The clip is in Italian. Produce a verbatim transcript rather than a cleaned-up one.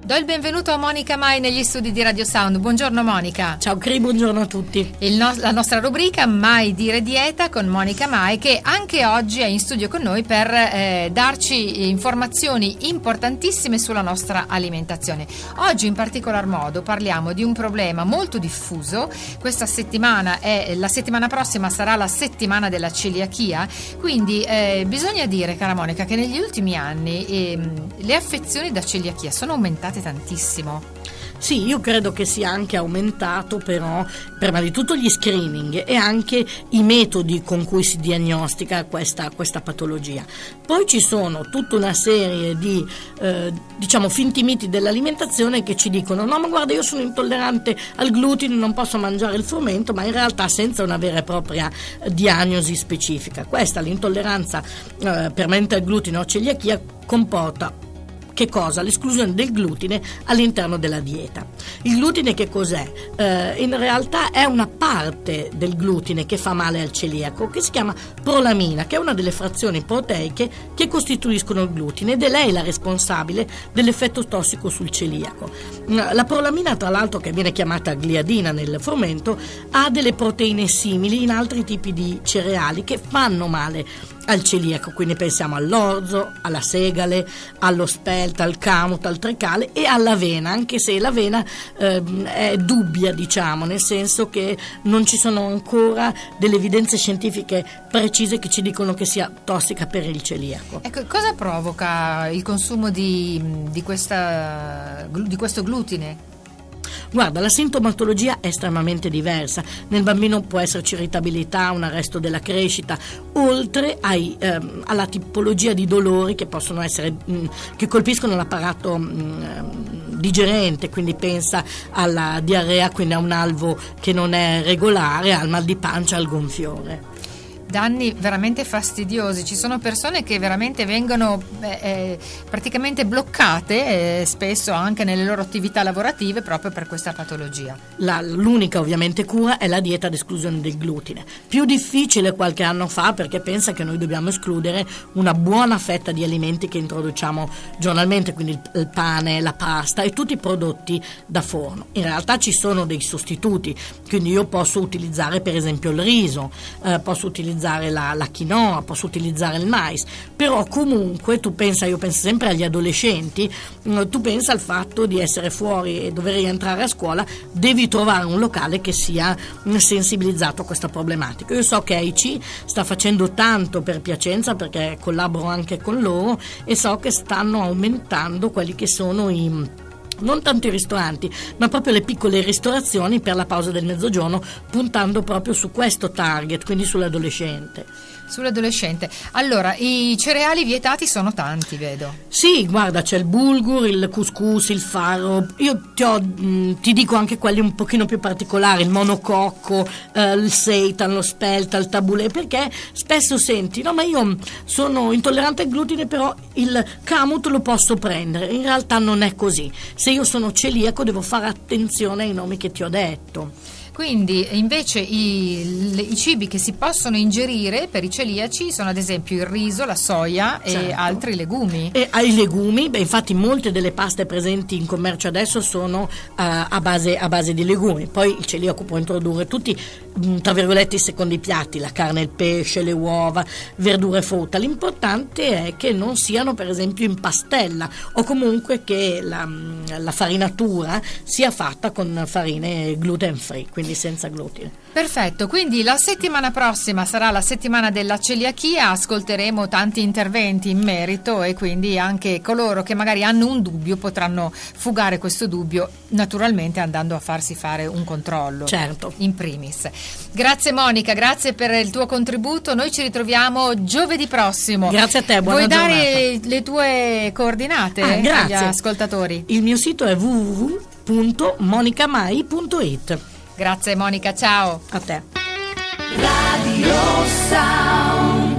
Do il benvenuto a Monica Mai negli studi di Radio Sound. Buongiorno Monica. Ciao Cri, buongiorno a tutti. Il no- la nostra rubrica Mai dire dieta con Monica Mai, che anche oggi è in studio con noi per eh, darci informazioni importantissime sulla nostra alimentazione. Oggi in particolar modo parliamo di un problema molto diffuso. Questa settimana è la settimana prossima sarà la settimana della celiachia, quindi eh, bisogna dire, cara Monica, che negli ultimi anni eh, le affezioni da celiachia sono aumentate tantissimo. Sì, io credo che sia anche aumentato, però prima di tutto gli screening e anche i metodi con cui si diagnostica questa, questa patologia. Poi ci sono tutta una serie di eh, diciamo finti miti dell'alimentazione che ci dicono: no, ma guarda, io sono intollerante al glutine, non posso mangiare il frumento, ma in realtà senza una vera e propria diagnosi specifica. Questa, l'intolleranza eh, permanente al glutine o celiachia, comporta che cosa? L'esclusione del glutine all'interno della dieta. Il glutine che cos'è? Eh, in realtà è una parte del glutine che fa male al celiaco, che si chiama prolamina, che è una delle frazioni proteiche che costituiscono il glutine, ed è lei la responsabile dell'effetto tossico sul celiaco. La prolamina, tra l'altro, che viene chiamata gliadina nel frumento, ha delle proteine simili in altri tipi di cereali che fanno male al celiaco, quindi pensiamo all'orzo, alla segale, allo spelta, al camote, al tricale e all'avena, anche se l'avena eh, è dubbia, diciamo, nel senso che non ci sono ancora delle evidenze scientifiche precise che ci dicono che sia tossica per il celiaco. Ecco, cosa provoca il consumo di, di, questa, di questo glutine? Guarda, la sintomatologia è estremamente diversa. Nel bambino può esserci irritabilità, un arresto della crescita, oltre ai, ehm, alla tipologia di dolori che possono essere, mh, che colpiscono l'apparato mh, digerente, quindi pensa alla diarrea, quindi a un alvo che non è regolare, al mal di pancia, al gonfiore. Danni veramente fastidiosi. Ci sono persone che veramente vengono eh, eh, praticamente bloccate eh, spesso anche nelle loro attività lavorative proprio per questa patologia. La, l'unica ovviamente cura è la dieta ad esclusione del glutine, più difficile qualche anno fa, perché pensa che noi dobbiamo escludere una buona fetta di alimenti che introduciamo giornalmente, quindi il, il pane, la pasta e tutti i prodotti da forno. In realtà ci sono dei sostituti, quindi io posso utilizzare per esempio il riso, eh, posso utilizzare La, la quinoa, posso utilizzare il mais, però comunque tu pensa, io penso sempre agli adolescenti, tu pensa al fatto di essere fuori e dover rientrare a scuola, devi trovare un locale che sia sensibilizzato a questa problematica. Io so che A I C sta facendo tanto per Piacenza, perché collaboro anche con loro, e so che stanno aumentando quelli che sono i non tanto i ristoranti, ma proprio le piccole ristorazioni per la pausa del mezzogiorno, puntando proprio su questo target, quindi sull'adolescente. Sull'adolescente. Allora, i cereali vietati sono tanti, vedo. Sì, guarda, c'è il bulgur, il couscous, il farro. Io ti, ho, mh, ti dico anche quelli un pochino più particolari, il monococco, eh, il seitan, lo spelta, il tabulè, perché spesso senti: no, ma io sono intollerante al glutine, però il camote lo posso prendere. In realtà non è così. Se io sono celiaco devo fare attenzione ai nomi che ti ho detto. Quindi invece i, i cibi che si possono ingerire per i celiaci sono ad esempio il riso, la soia e certo. altri legumi. E ai legumi, beh, infatti molte delle paste presenti in commercio adesso sono uh, a, base, a base di legumi. Poi il celiaco può introdurre tutti, mh, tra virgolette, i secondi piatti: la carne, il pesce, le uova, verdure e frutta. L'importante è che non siano per esempio in pastella, o comunque che la, la farinatura sia fatta con farine gluten free, quindi senza glutine. Perfetto, quindi la settimana prossima sarà la settimana della celiachia, ascolteremo tanti interventi in merito e quindi anche coloro che magari hanno un dubbio potranno fugare questo dubbio, naturalmente andando a farsi fare un controllo. Certo. In primis. Grazie Monica, grazie per il tuo contributo, noi ci ritroviamo giovedì prossimo. Grazie a te, buona giornata. Vuoi dare giornata. le tue coordinate ah, agli ascoltatori? Il mio sito è w w w punto monicamai punto it. Grazie Monica, ciao. A te. Radio Sound.